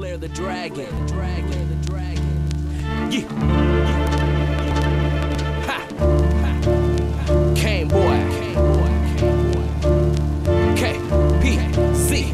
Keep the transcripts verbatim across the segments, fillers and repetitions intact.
Claire the Dragon. Dragon. Yeah. Ha. Ha. Kaine Boy. K P C.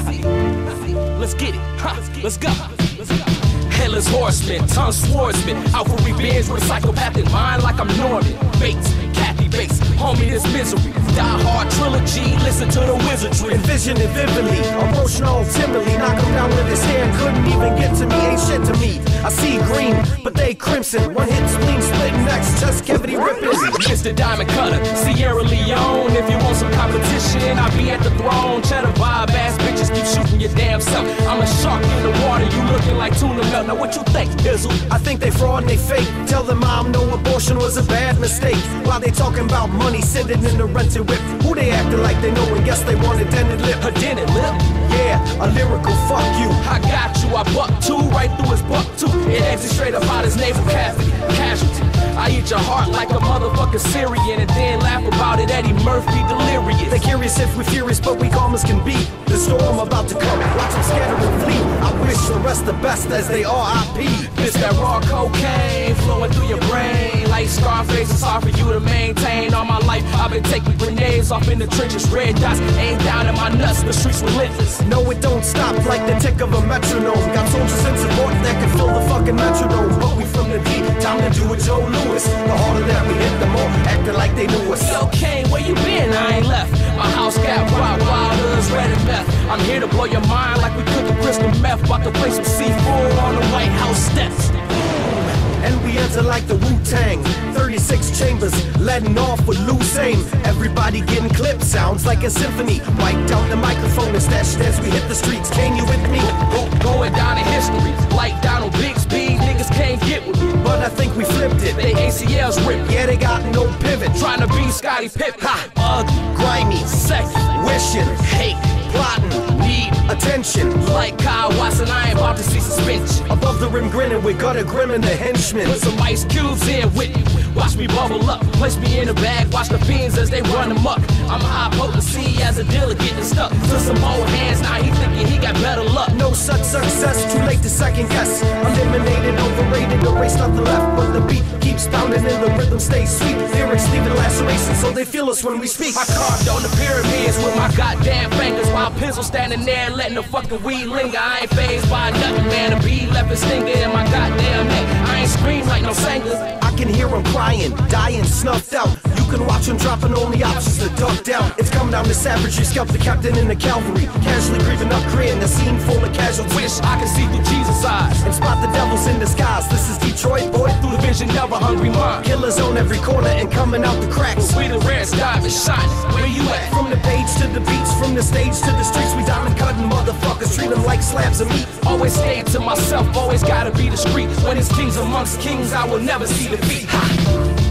Let's get it. Ha. Let's go. Let's go. Headless horseman, tongue swordsman, out for revenge with a psychopathic mind like I'm Norman Bates, Kathy Bates, homie this misery, die hard trilogy, listen to the wizardry. Envision it vividly, emotional timidly, knock him down with his hand, couldn't even get to me, ain't shit to me. I see green, but they crimson, one hit spleen splitting next, chest cavity ripping. Mister Diamondcutter, Sierra Leone, if you want some competition, I'll be at the throne. Cheddar vibe ass bitches keep shooting your damn self. I'm a shark in the water, you looking like tuna melt. Now what you think, Dizzle? I think they fraud and they fake. Tell them mom no abortion was a bad mistake. While they talking about money sitting in the rented whip, who they acting like they know and guess they want a dented lip. A dented lip? Yeah, a lyrical fuck you. I got you, I buck two, right through his buck two. It exits straight up out his navel cavity. Casualty. I eat your heart like a motherfucking Syrian and then laugh about it, Eddie Murphy delirious. They curious if we furious, but we calm as can be. The storm about to come, watch them scatter and flee. I wish the rest the best as they R I P. It's that raw cocaine flowing through your brain. Like Scarface, it's hard for you to maintain. All my life, I've been taking grenades off in the trenches. Red dots aimed down at my nuts, the streets relentless. No, it don't stop like the tick of a metronome. Got soldiers in support that can fill the fucking metronome. But we from the deep, time to do it Joe Louis. The harder that we hit, the more acting like they knew us. Yo, Kaine, where you been? I ain't left. My house got wild, wild hoods, red and meth. I'm here to blow your mind like we cooking crystal meth. About to play some C four on the White House steps. And we enter like the Wu-Tang, thirty-six chambers, letting off with loose aim. Everybody getting clipped, sounds like a symphony. Wiped out the microphone and stashed as we hit the streets. Kaine, you with me? Go, going down in history, like Donald Bixby, niggas can't get with me. But I think we flipped it. They A C Ls ripped. Yeah, they got no pivot. Trying to be Scottie Pippen. Ha! Ugly, Grimy, sexy, wishing, hate, plotting, need attention. Like Kyle Watson, I ain't about to see suspension. Above the rim grinning with gutter grim and the henchman. Put some ice cubes in with me. Watch me bubble up. Place me in a bag. Watch the fiends as they run amok. I'm a high potency as a dealer getting stuck to some old hands. Now he thinking he got better luck. No such success, too late to second guess. Eliminated, overrated, erased nothing left. But the beat keeps pounding and the rhythm stays sweet. Lyrics leaving laceration so they feel us when we speak. I carved on the pyramids with my goddamn fingers while pencil standing there letting the fucking weed linger. I ain't phased by nothing, man. A bee left a stinger in my goddamn neck. I ain't scream like no singer. I can hear them crying, dying, snuffed out. You can watch them dropping, only options to duck down. It's come down to savagery, scalp the captain in the cavalry. Casually grieving up, creating a scene full of casualties. Wish I could see through Jesus' eyes and spot the devils in disguise. This is Detroit, boy. Through the vision of a hungry mind. Killers on every corner and coming out the cracks. We the rarest diamonds shining. Where you at? From the page to the beach, from the stage to the streets, we diamond cutting motherfuckers, treat them like slabs of meat. Always staying to myself, always gotta be discreet. When it's kings amongst kings, I will never see defeat. Ha!